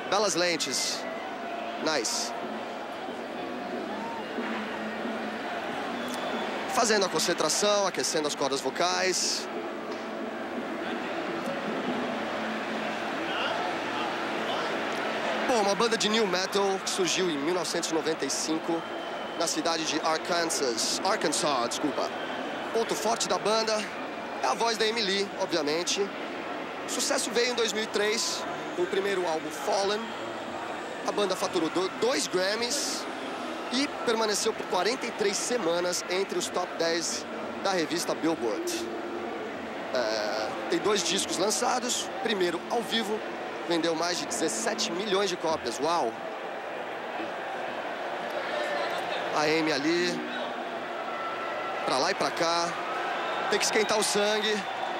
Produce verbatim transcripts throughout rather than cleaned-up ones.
Belas lentes. Nice. Fazendo a concentração, aquecendo as cordas vocais. Bom, uma banda de new metal que surgiu em mil novecentos e noventa e cinco na cidade de Arkansas. Arkansas, desculpa. Ponto forte da banda é a voz da Amy Lee, obviamente. O sucesso veio em dois mil e três, com o primeiro álbum Fallen. A banda faturou dois Grammys e permaneceu por quarenta e três semanas entre os top dez da revista Billboard. É, tem dois discos lançados. Primeiro, ao vivo, vendeu mais de dezessete milhões de cópias. Uau! A Amy ali, pra lá e pra cá. Tem que esquentar o sangue.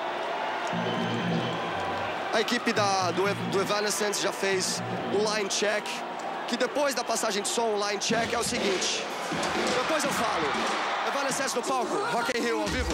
A equipe da, do, do Evanescence já fez o line check, que depois da passagem de som, o line check é o seguinte. Depois eu falo. Evanescence no palco, Rock in Rio ao vivo.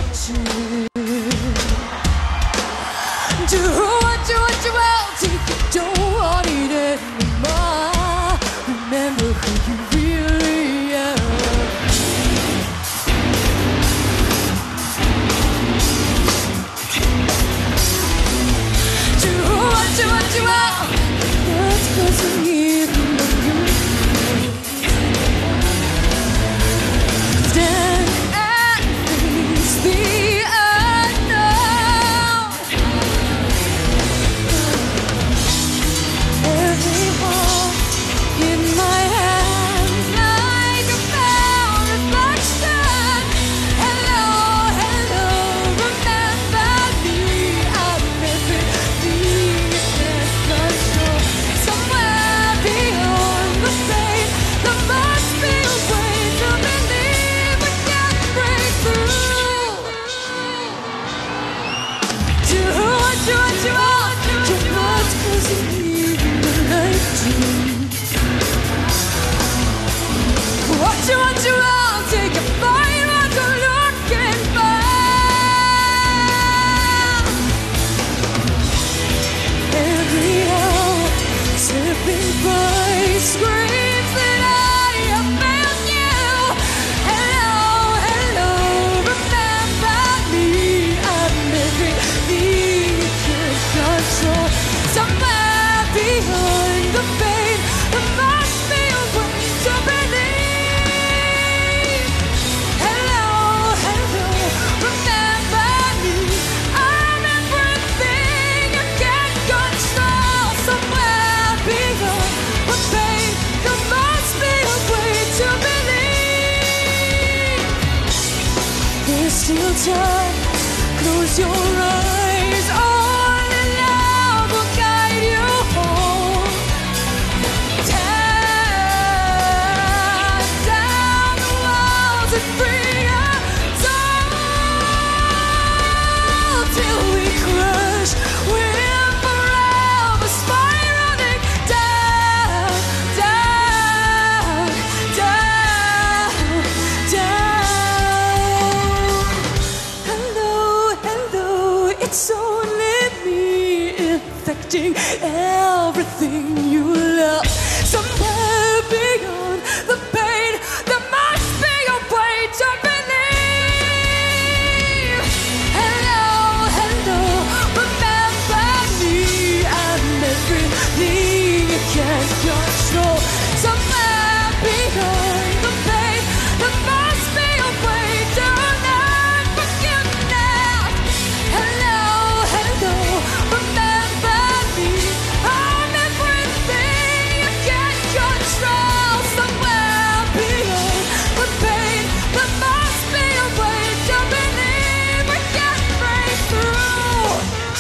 Close your eyes, only love will guide you home. Tear down the walls and free your soul till we crush within forever, spiraling down, down, down, down. It's only me infecting everything you love. Somewhere beyond the pain, there must be a way to believe. Hello, hello, remember me. I'm everything you can't control. Somewhere beyond the pain, there must be a way to learn forgiveness. Hello, hello, remember me. I'm everything you can't control. Somewhere beyond the pain, there must be a way to believe we can break through.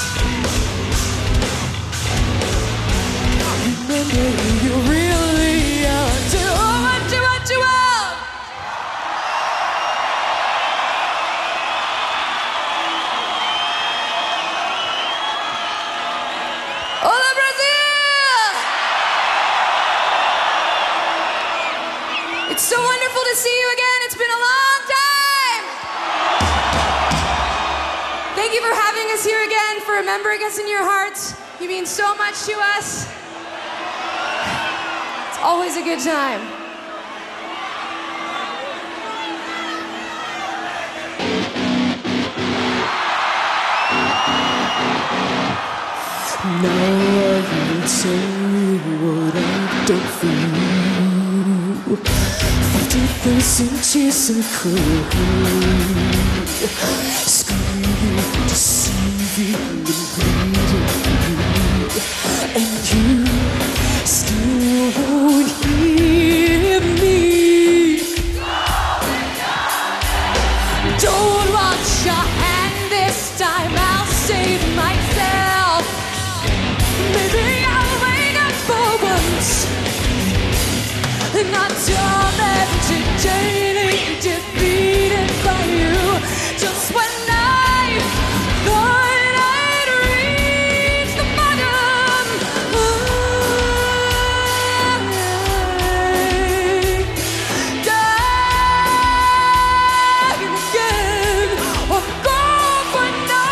Remember who you really are. Do what you want you want. Hola, Brazil! It's so wonderful to see you again. It's been a long time. Thank you for having us here again, for remembering us in your hearts. You mean so much to us. Always a good time. Now I will tell you what I've done for you. Fifty thousand tears I cried, screaming, deceiving, and bleeding, and you still won't hear me. Don't watch your hand this time, I'll save myself. Maybe I'll wake up for once, not tormented, defeated by you. Just when I thought I'd reached the bottom, I died again, or gone for no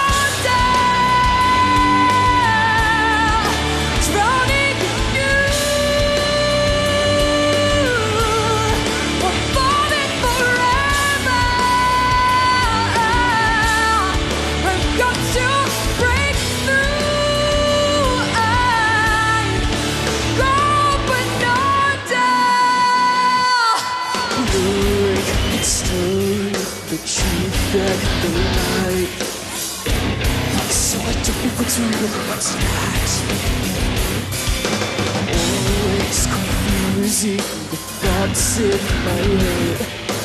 day, drowning in you, or falling forever. I've got to break through. I'm gone for no day. Look, it's time that you got the light, so I don't know what's real and what's not. Always confusing the thoughts in my head,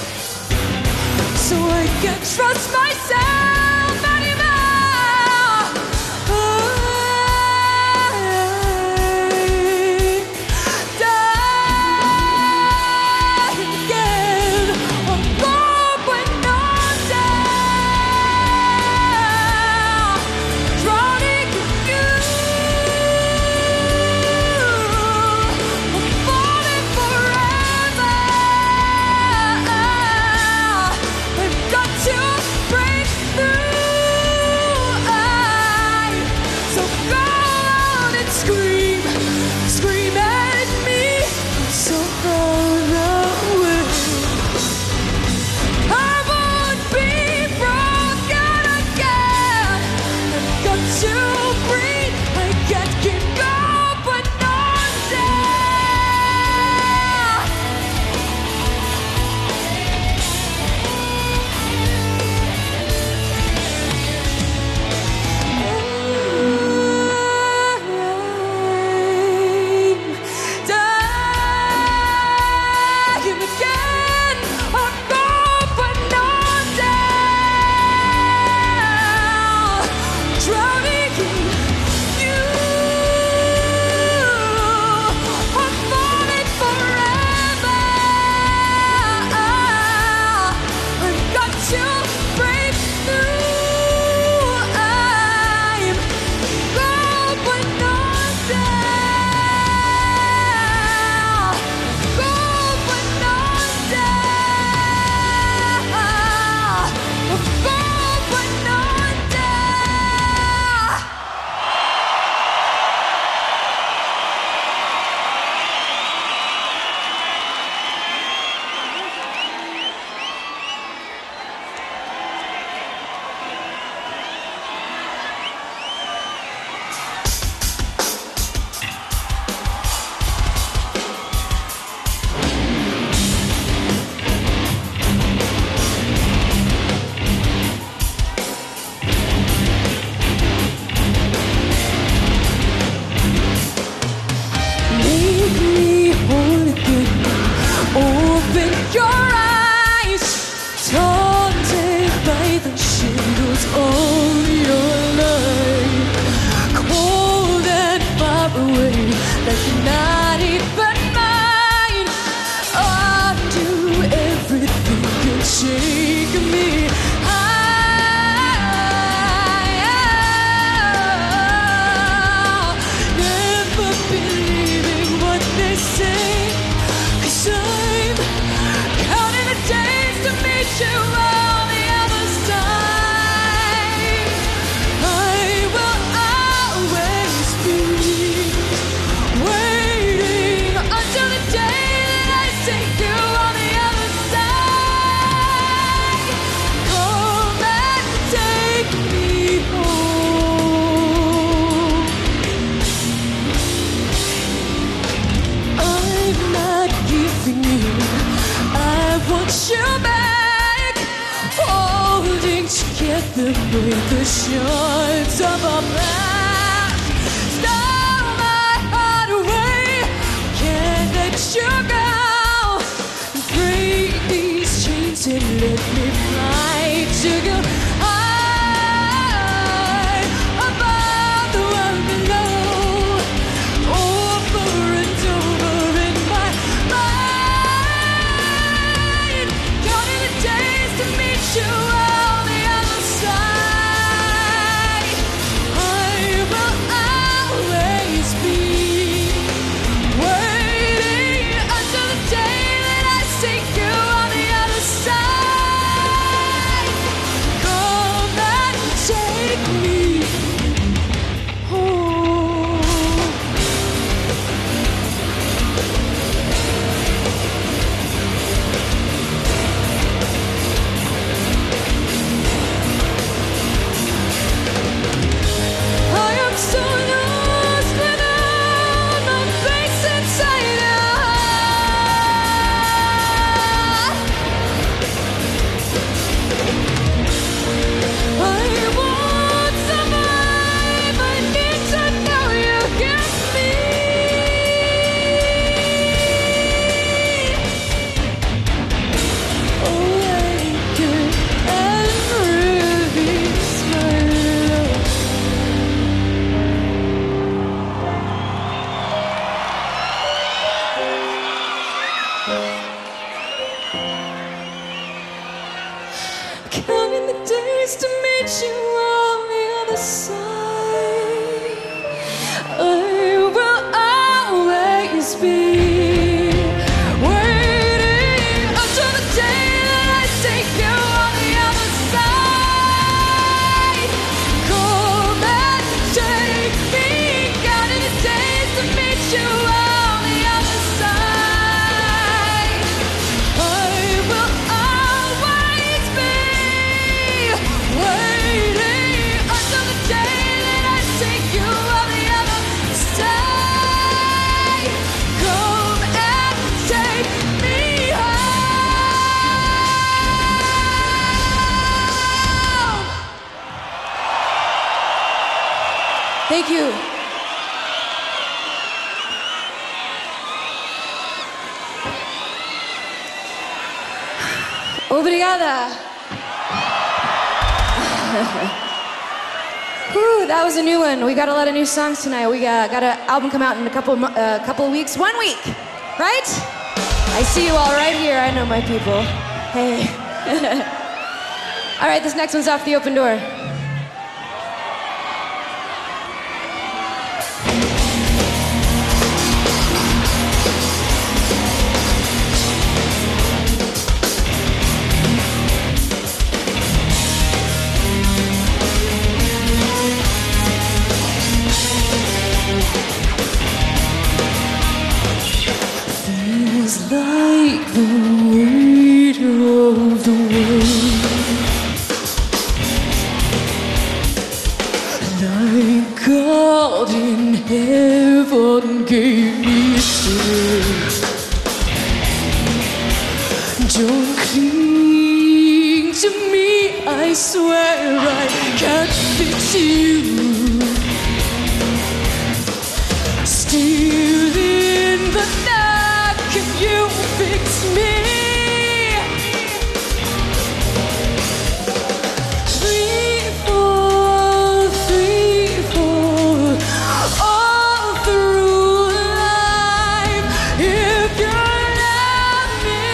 so I can't trust myself anymore. I die again, I'm gone for no day, drowning in you, I'm falling forever. I've got to break through. I'm so go out and scream, scream at me. I'm so far away. I won't be broken again. I've got to breathe. I can't keep going for no day. I'm dying again. I'm gone for no day, drowning in you. I'm falling forever. I've got to break through. I'm gone for no day, gone for no day, I'm gone for no day. Make me whole again. Open your eyes, taunted by the shadows of your life, cold and far away, like not even mine. I'll do everything to shake me. I never believing what they say, 'cause I'm counting the days to meet you on the other side. I will always be waiting until the day want you back. Holding together with the shards of a match. Stole my heart away, can't let you go. Break these chains and let me fly to go high above the world below. Over and over in my mind, counting the days to meet you on the other side. I will always be waiting until the day that I see you on the other side. Come and take me home. I am so lost without my place inside out. I won't survive. I need to know you get me. Awaken and release my love. Counting the days to meet you on the other side. I will always be waiting until the day that I see you on the other side. Come and take me, counting the days to meet you on the other side. I will always be waiting until the day that I see you on the other side. Come and take me home. Thank you. Obrigada. Whew, that was a new one. We got a lot of new songs tonight. We got, got an album come out in a couple of, uh, couple of weeks. One week, right? I see you all right here. I know my people. Hey. All right, this next one's off the Open Door. Feels like the weight of the world, like God in heaven gave me strength. Don't cling to me, I swear I can't fix you. Still in the dark, can you fix me? Free fall, free fall, all through life. If you love me,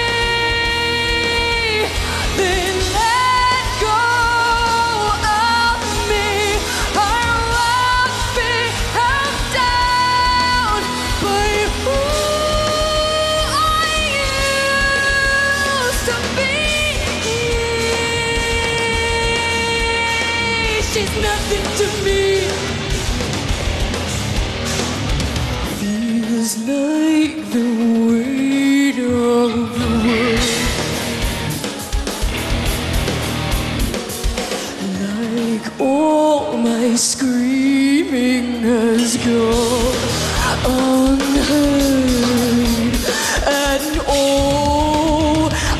then let go of me. I won't be held down by who I used to be. She's nothing to me. Feels like the weight of the world, like all my screaming has gone unheard, and all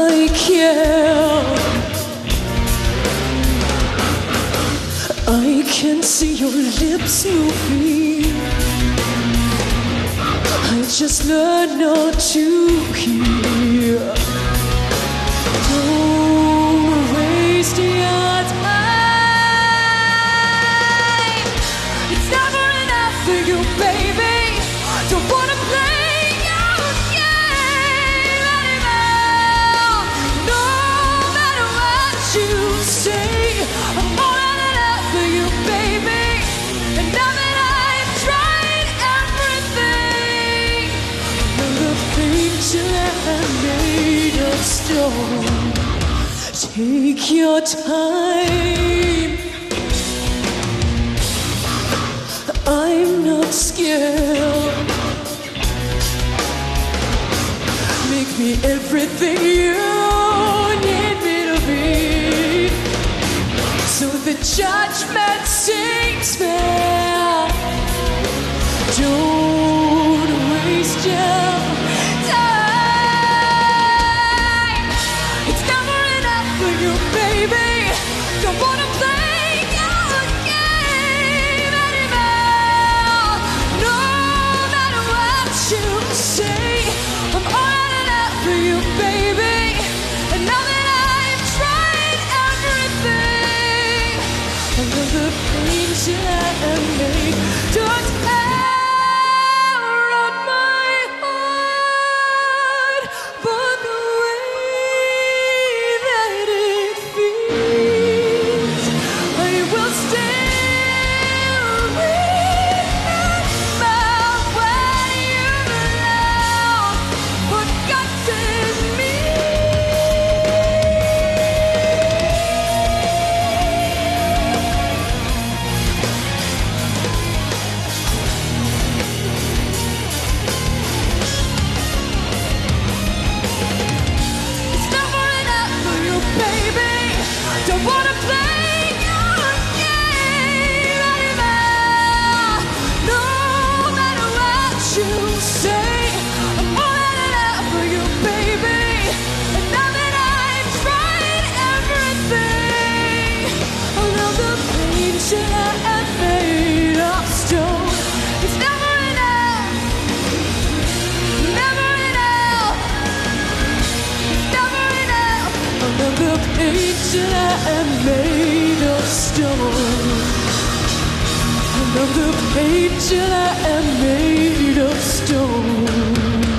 I can. I can see your lips moving. I just learned not to hear. Don't waste your time. It's never enough for you, baby. Don't wanna play your game anymore. No matter what you say, I'm all out of love for you, baby. And now that I've tried everything, the picture I made of stone. Take your time. I'm not scared. Make me everything you need me to be, so the judgment seems fair. Don't waste your time. It's never enough for you, baby. Don't wanna play your game anymore. No matter what you say, I'm all out of love for you, baby. And now that I've tried everything, I know the pains that I have made don't tear at my heart, but the way that it feels, I will still remember when you've loved, forgotten me. It's never enough for you, baby. Don't wanna play your game anymore. No matter what you say, I'm all out of love for you, baby. And now that I've tried everything, all of the pains that I have made of stone. It's never enough, never enough, never enough. All of the pains that I have made of stone. All of the pains that I have made of stone.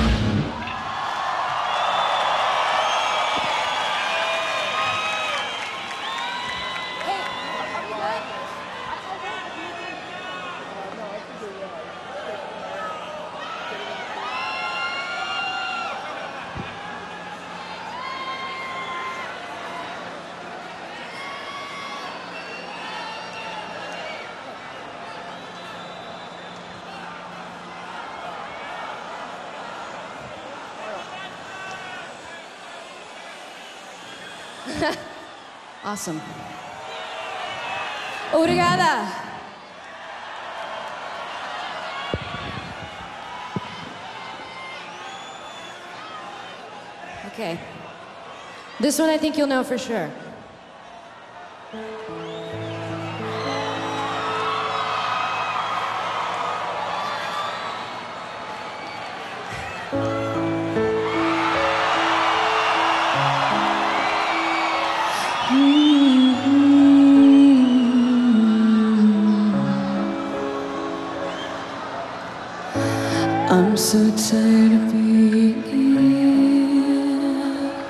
Awesome. Obrigada. Okay. This one I think you'll know for sure. I'm so tired of being here,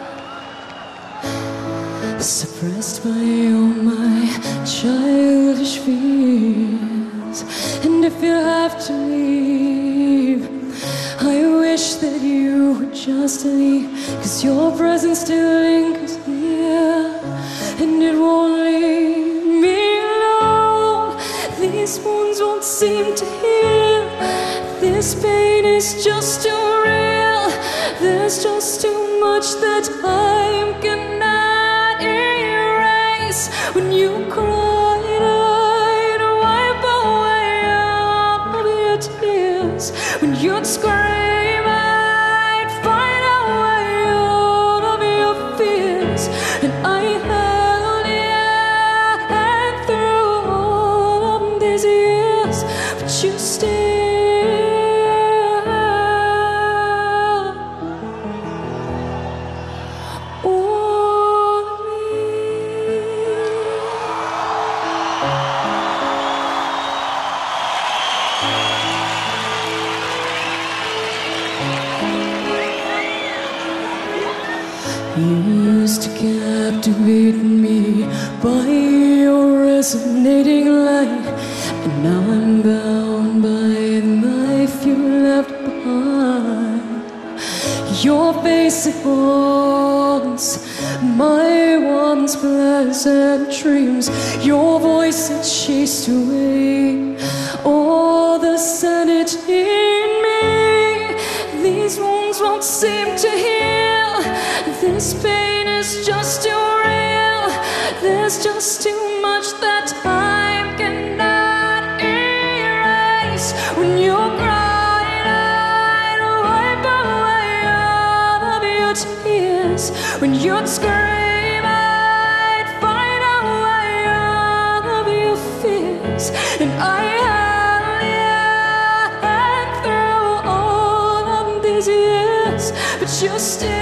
suppressed by all my childish fears. And if you have to leave, I wish that you would just leave, 'cause your presence still lingers here, and it won't leave me alone. These wounds won't seem to heal. This pain is just too real. There's just too much that time cannot erase. When you cried, I'd wipe away all of your tears. When you'd scream, I'd find a way out of your You used to captivate me by your resonating light, and now I'm bound by the knife you left behind. Your face it haunts my once pleasant dreams. Your voice it chased away all the sanity in me. These wounds won't seem to heal. This pain is just too real. There's just too much that time cannot erase. When you're crying, I'd wipe away all of your tears. When you'd scream, I'd find away all of your fears. And I had through all of these years, but you still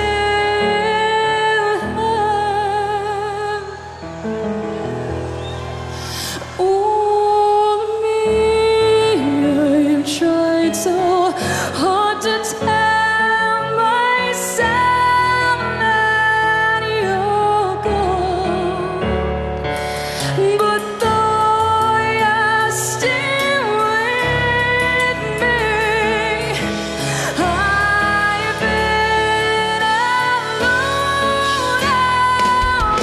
so hard to tell myself that you're gone, but though you're still with me, I've been alone all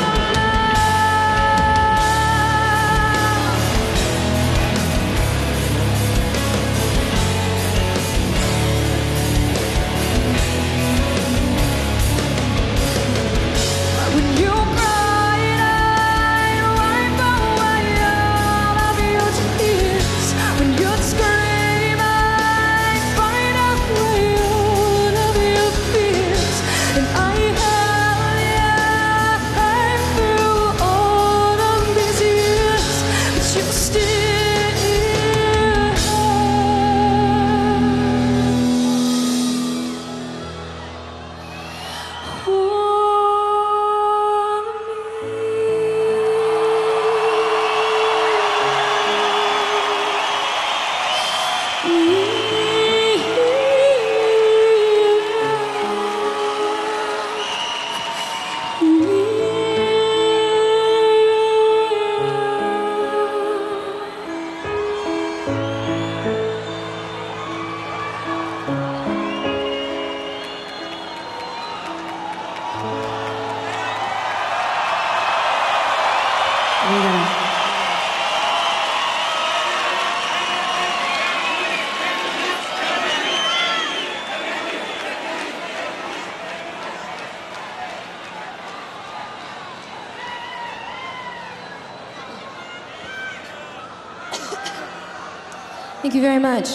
Thank you very much.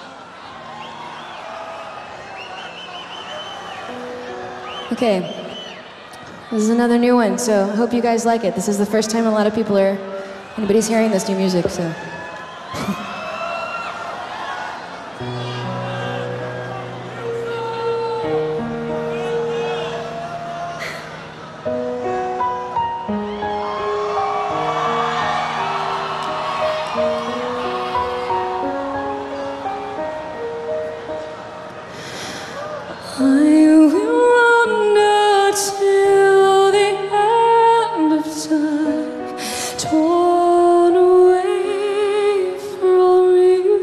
Okay, this is another new one, so I hope you guys like it. This is the first time a lot of people are, anybody's hearing this new music, so. I will wander till the end of time, torn away from you.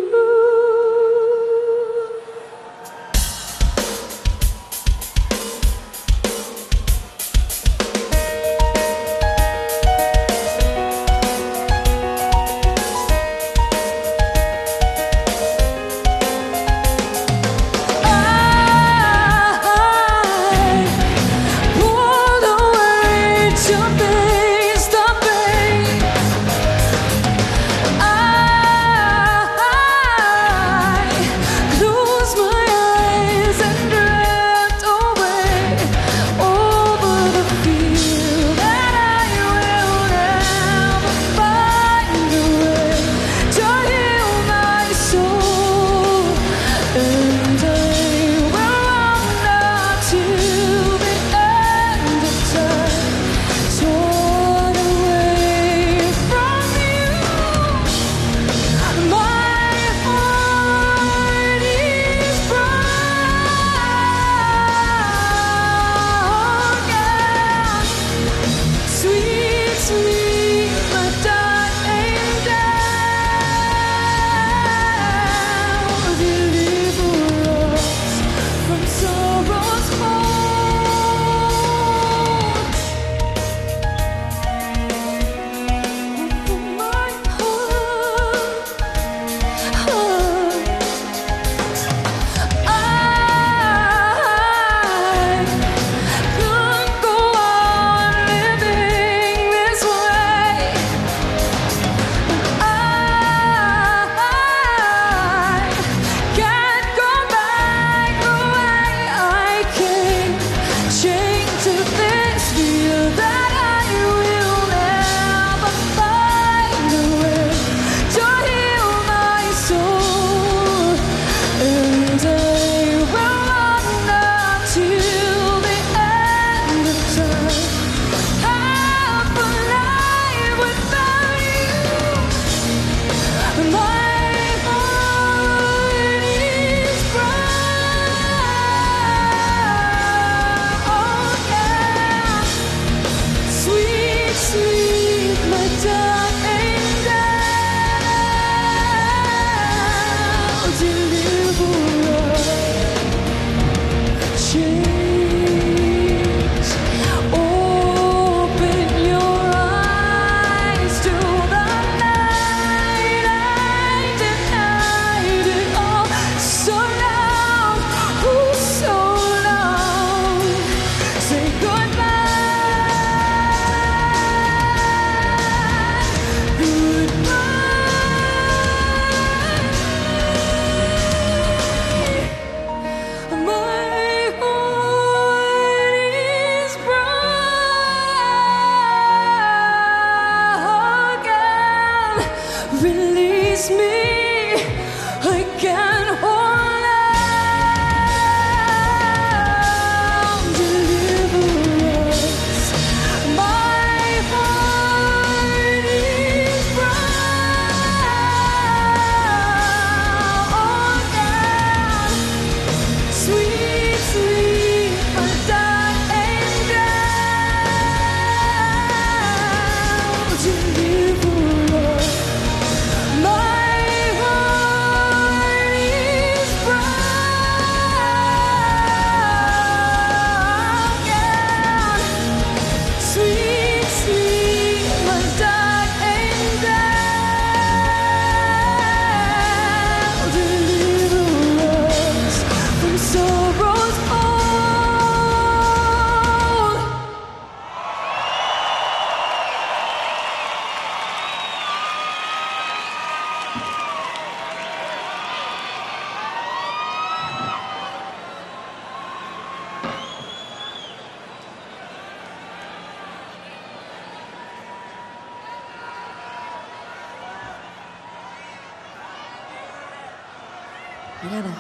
Mirada.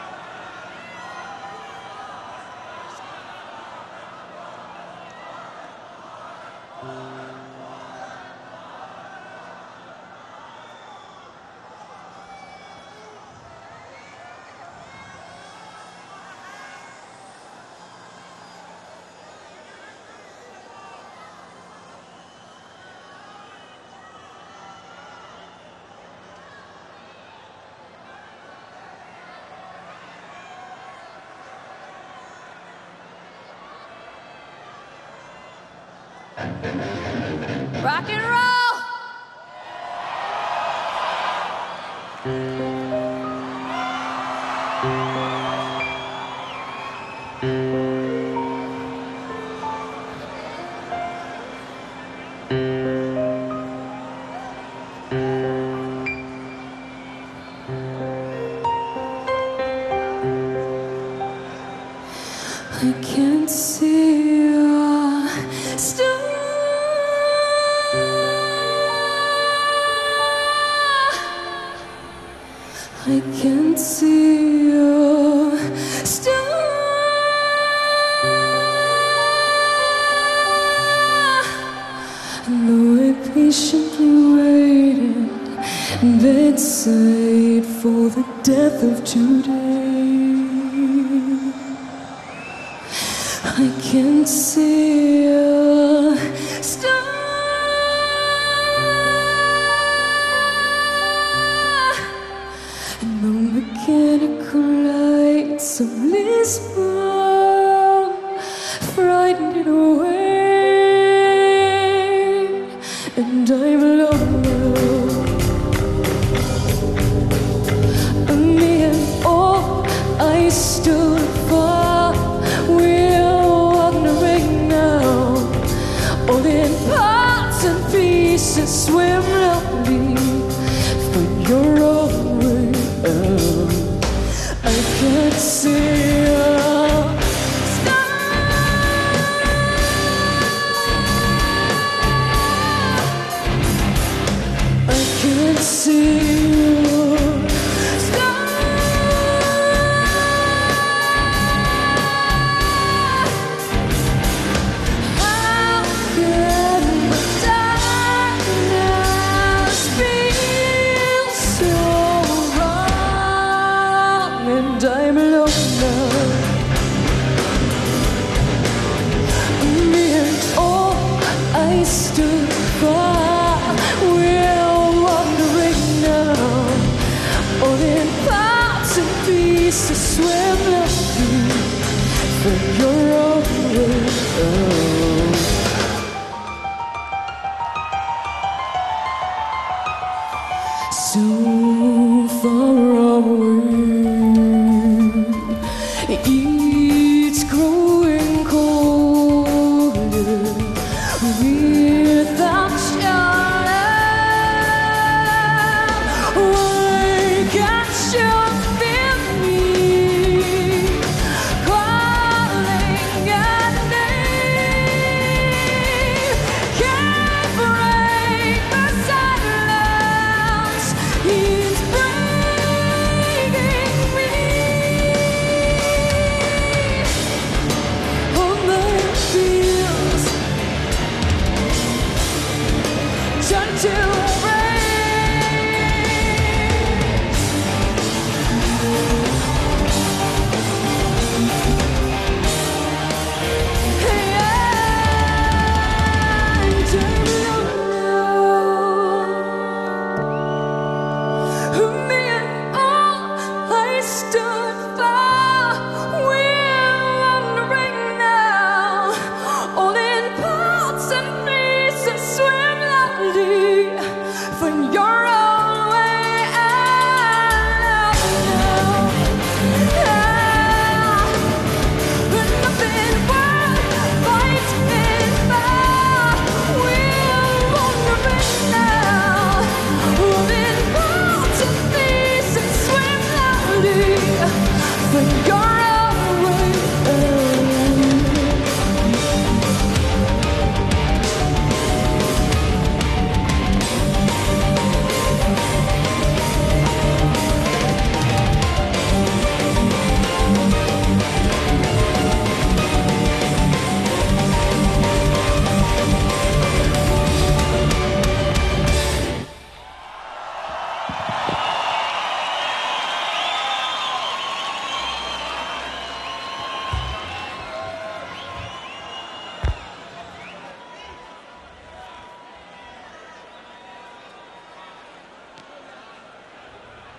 Rock and roll! I can't see your star. I can't see your star. And though I patiently waited bedside for the death of today, I can't see a star. And the mechanical lights of Lisbon frightened it away, and I'm alone. Me and all I stood for, we're wandering now, all in parts and pieces, swim lonely for your own way out. I can't see a star. I can't see I'm alone now.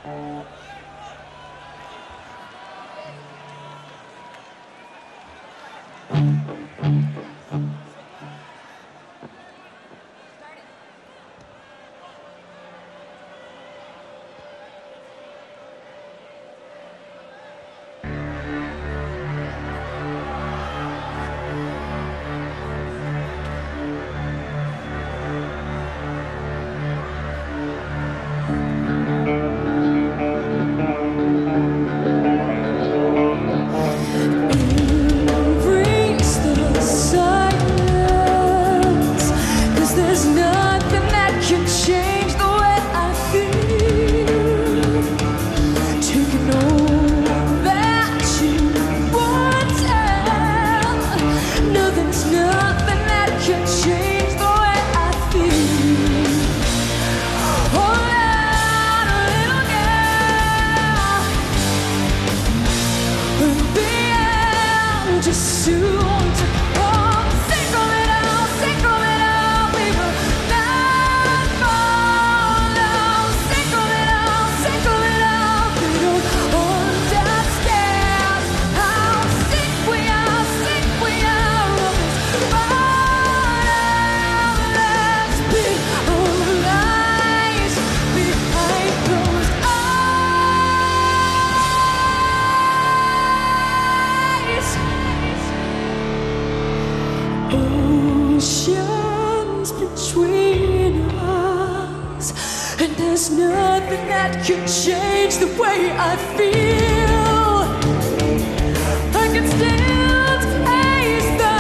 Oceans between us, and there's nothing that can change the way I feel. I can still taste the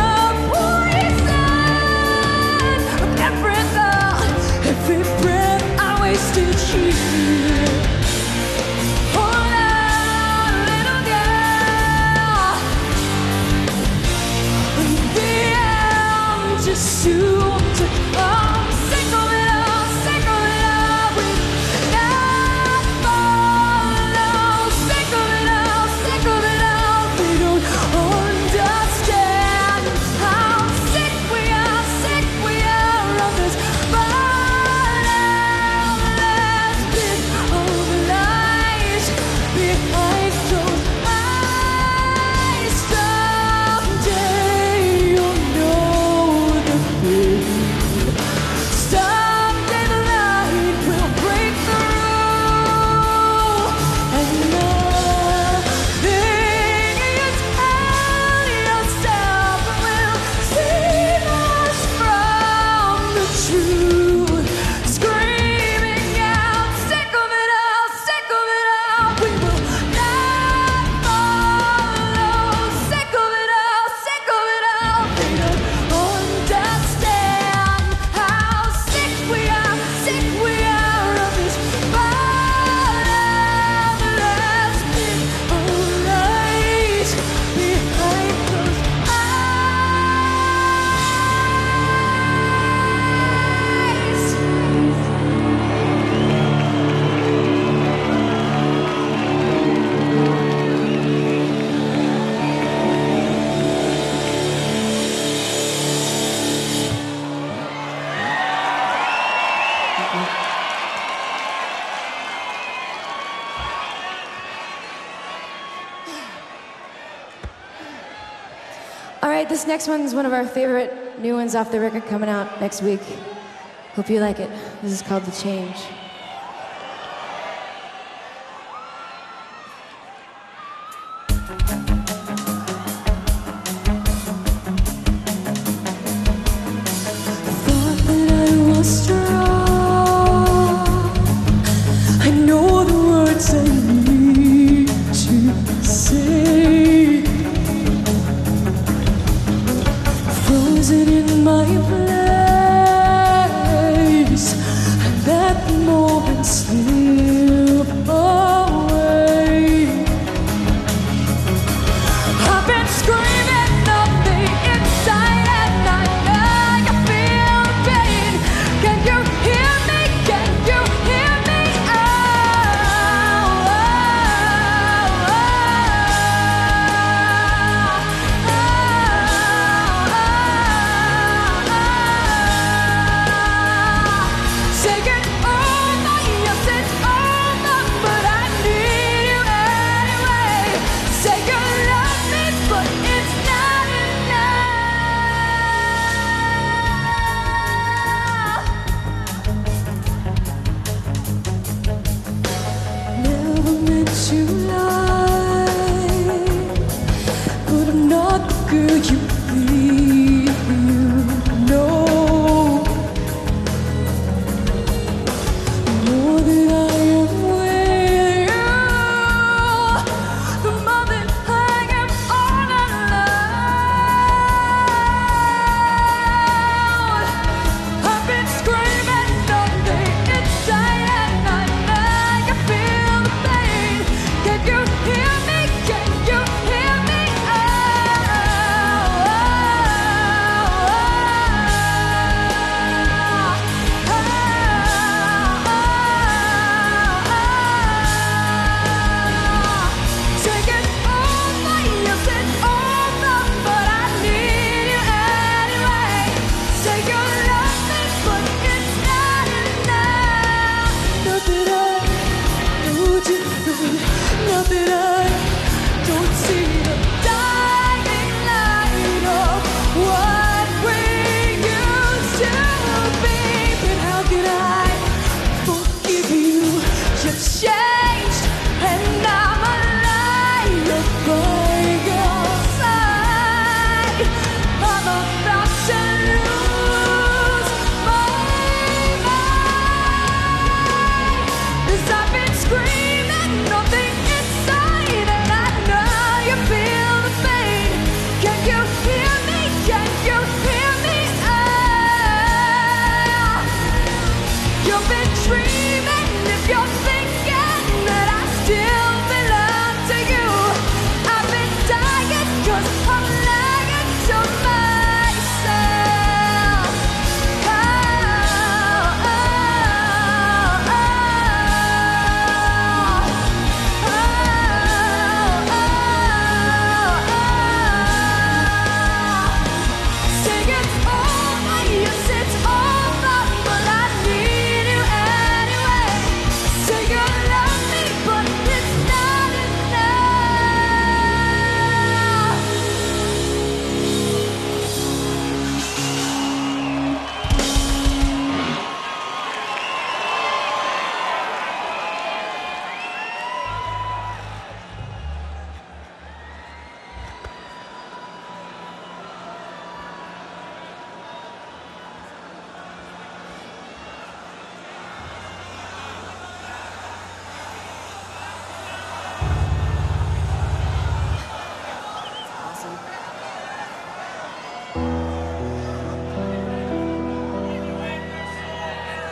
poison of every thought, every breath I wasted here. Hold on, little girl. The end just soon to come. Sick of it all, sick of it all. We've not follow. Sick of it all, sick of it all. We don't understand how sick we are, sick we are of this bottomless pit of lies behind those eyes. Someday you'll know the pain. Someday the light will break through, and nothing you tell yourself will save us from the truth. Screaming out, sick of it all, sick of it all. We will not follow. Sick of it all, sick of it all. They don't understand how sick we are, sick we are of this bottomless pit of lies behind those eyes. All right, this next one's one of our favorite new ones off the record coming out next week. Hope you like it. This is called The Change. Thought that I was strong. I know the words I need to say. Frozen in my place, I let the moment slip away. I've been screaming on the inside, and I know you feel the pain. Can you hear me? Can you hear me? Oh, oh, oh, oh, oh. Say it over, yes it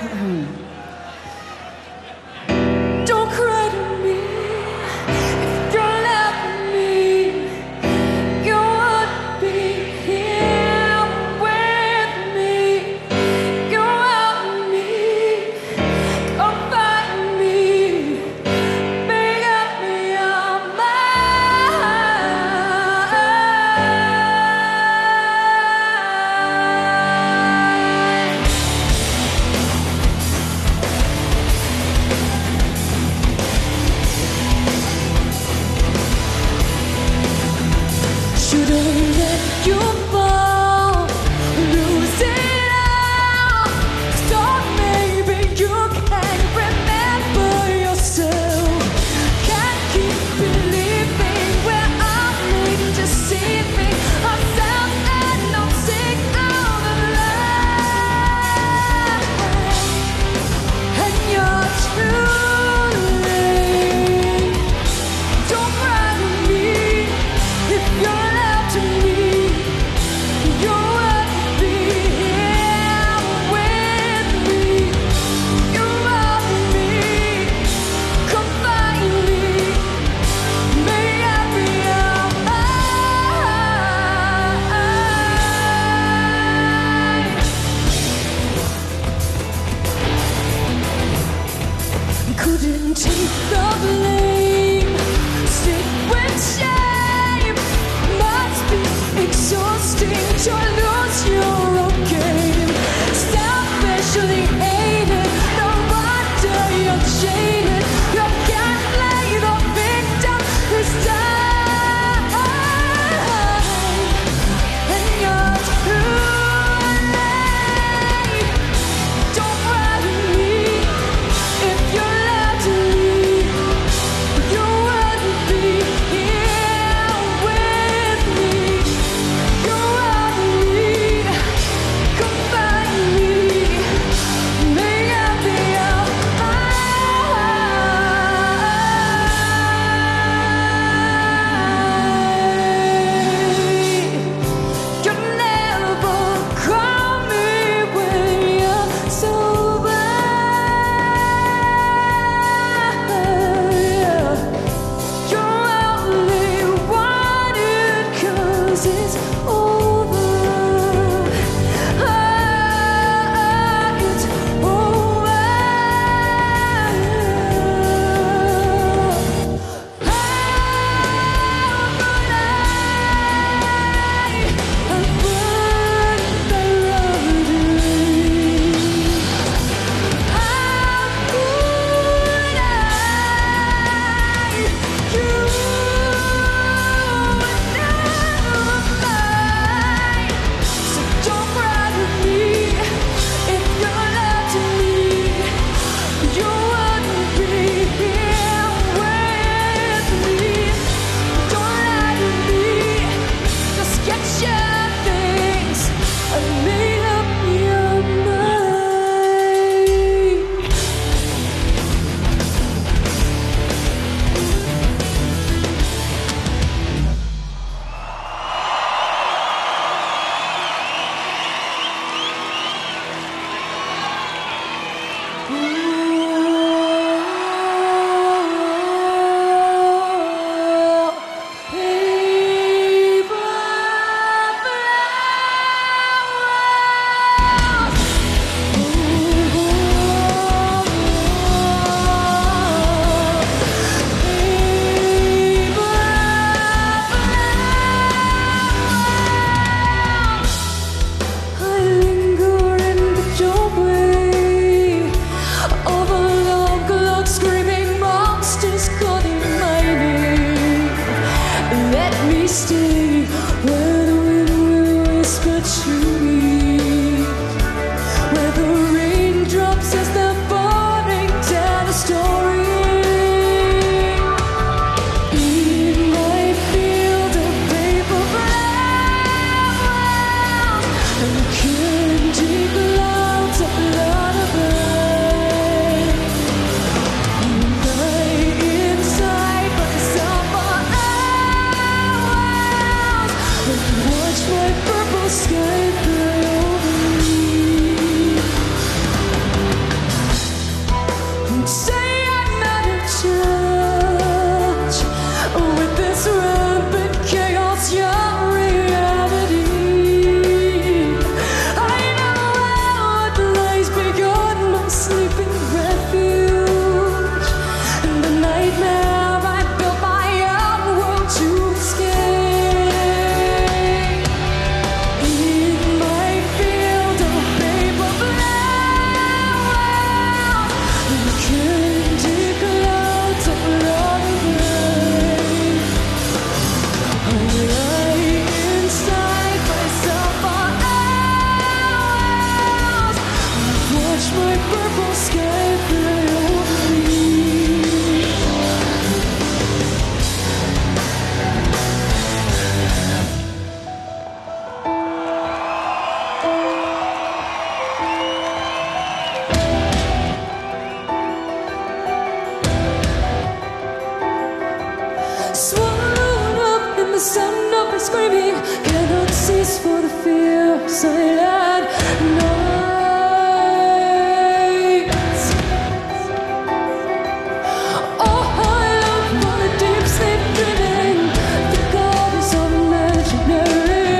Don't cry to me if you're loving me. You would be here with me. You want me, come find me, make up me your mind. purple sky fly over me. Swallowed up in the sound of my screaming, cannot cease for the fear silent nights. Oh, I long for the deep sleep dreaming, the goddess of imaginary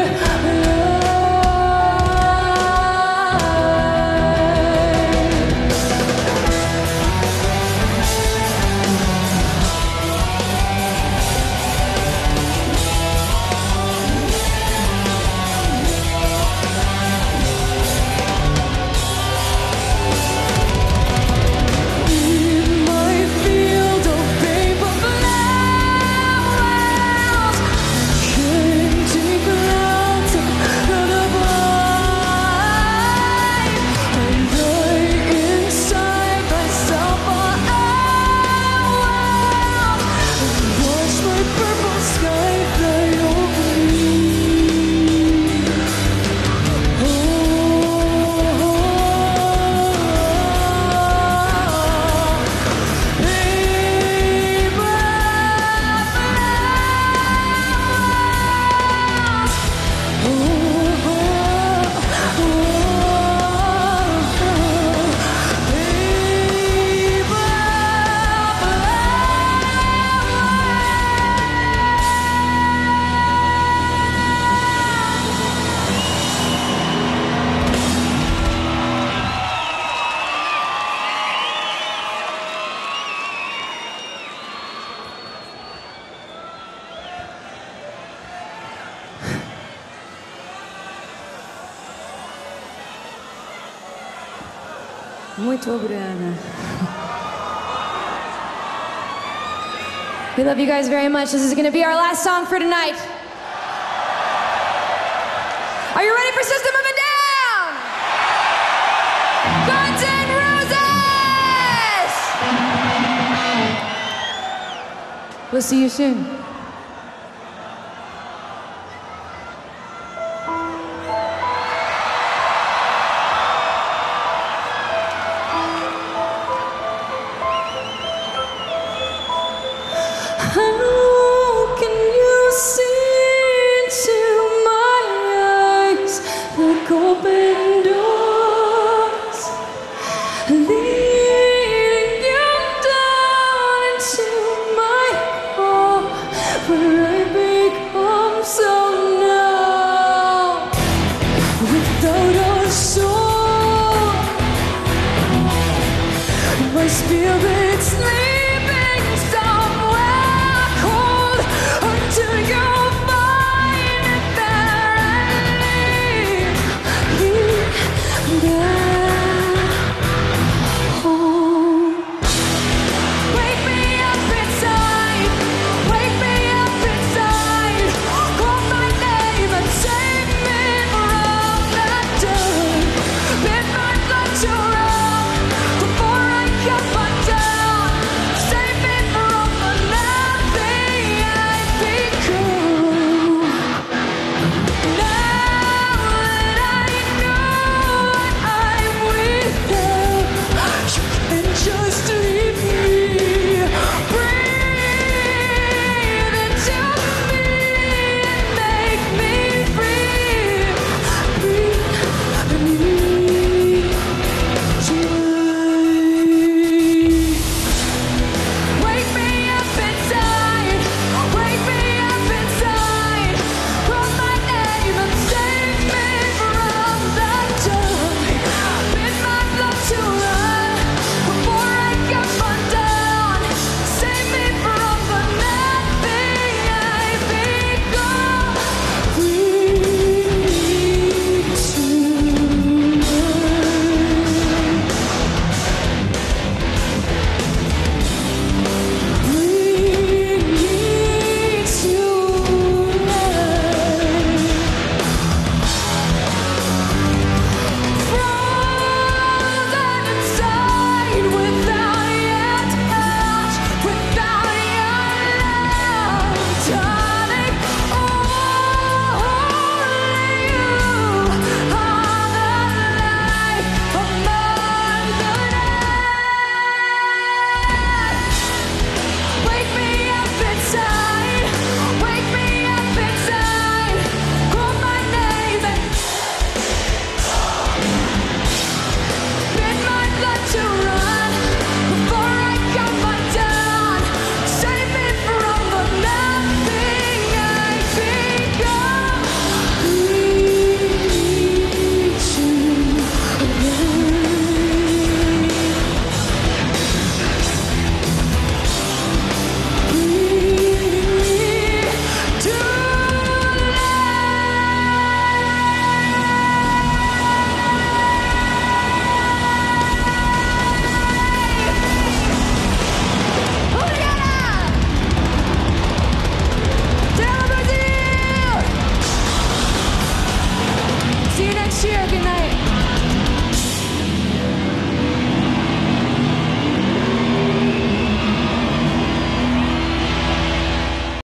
Muito obrigada. We love you guys very much. This is going to be our last song for tonight. Are you ready for System of a Down? Guns N' Roses! We'll see you soon.